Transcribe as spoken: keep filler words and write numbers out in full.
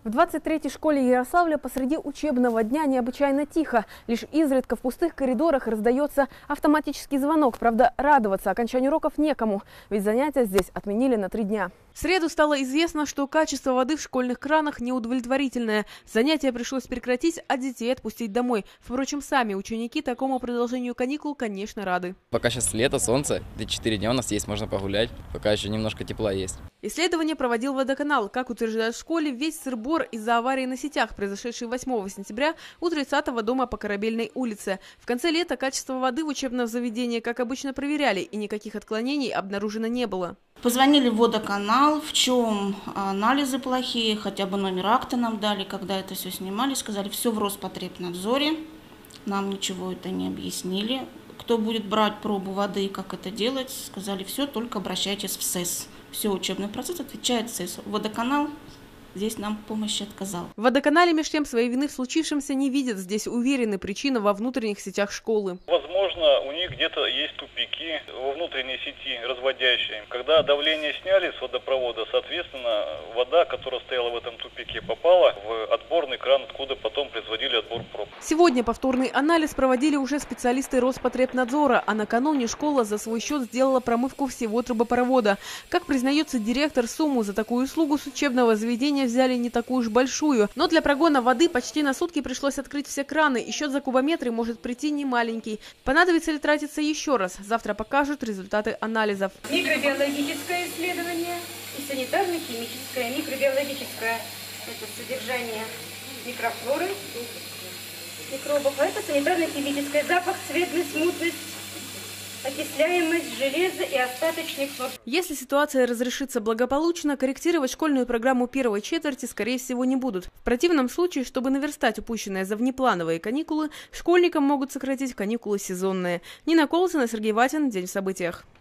В двадцать третьей школе Ярославля посреди учебного дня необычайно тихо. Лишь изредка в пустых коридорах раздается автоматический звонок. Правда, радоваться окончанию уроков некому, ведь занятия здесь отменили на три дня. В среду стало известно, что качество воды в школьных кранах неудовлетворительное. Занятия пришлось прекратить, а детей отпустить домой. Впрочем, сами ученики такому продолжению каникул, конечно, рады. Пока сейчас лето, солнце, четыре дня у нас есть, можно погулять, пока еще немножко тепла есть. Исследование проводил водоканал. Как утверждают в школе, весь сыр-бор из-за аварии на сетях, произошедшей восьмого сентября у тридцатого дома по Корабельной улице. В конце лета качество воды в учебном заведении, как обычно, проверяли, и никаких отклонений обнаружено не было. Позвонили в водоканал, в чем анализы плохие, хотя бы номер акта нам дали, когда это все снимали, сказали, все в Роспотребнадзоре, нам ничего это не объяснили. Кто будет брать пробу воды и как это делать, сказали, все, только обращайтесь в СЭС. Все, учебный процесс отвечает СЭС. Водоканал здесь нам помощи отказал. В водоканале между тем своей вины в случившемся не видят. Здесь уверены, причина во внутренних сетях школы. Возможно, у них где-то есть тупики во внутренней сети разводящие. Когда давление сняли с водопровода, соответственно, вода, которая стояла в этом тупике, попала в отборный кран, откуда потом производили отбор проб. Сегодня повторный анализ проводили уже специалисты Роспотребнадзора, а накануне школа за свой счет сделала промывку всего трубопровода. Как признается директор, сумму за такую услугу с учебного заведения взяли не такую уж большую. Но для прогона воды почти на сутки пришлось открыть все краны, и счет за кубометры может прийти немаленький. Понадобится ли тратиться еще раз? Завтра покажут результаты анализов. Микробиологическое исследование и санитарно-химическое. Микробиологическое – это содержание микрофлоры, микробов, а это санитарно-химическое – запах, цветность, мутность, окисляемость железа и остаточный хлор. Если ситуация разрешится благополучно, корректировать школьную программу первой четверти, скорее всего, не будут. В противном случае, чтобы наверстать упущенное за внеплановые каникулы, школьникам могут сократить каникулы сезонные. Нина Колзина, Сергей Ватин. День в событиях.